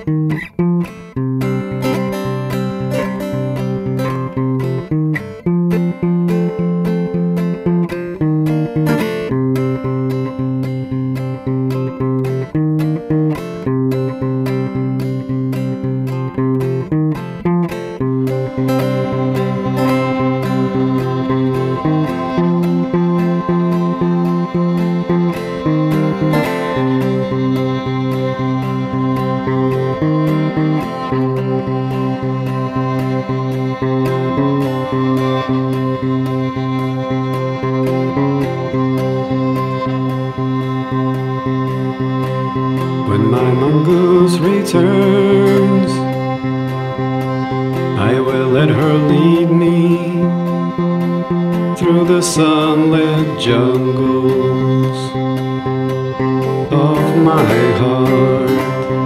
When my mongoose returns, I will let her lead me through the sunlit jungles of my heart.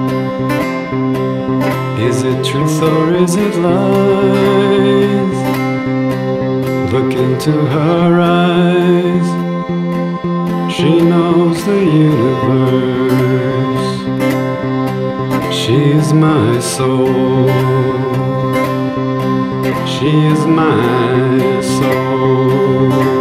Is it truth or is it lies? Look into her eyes. She knows the universe. She is my soul. She is my soul.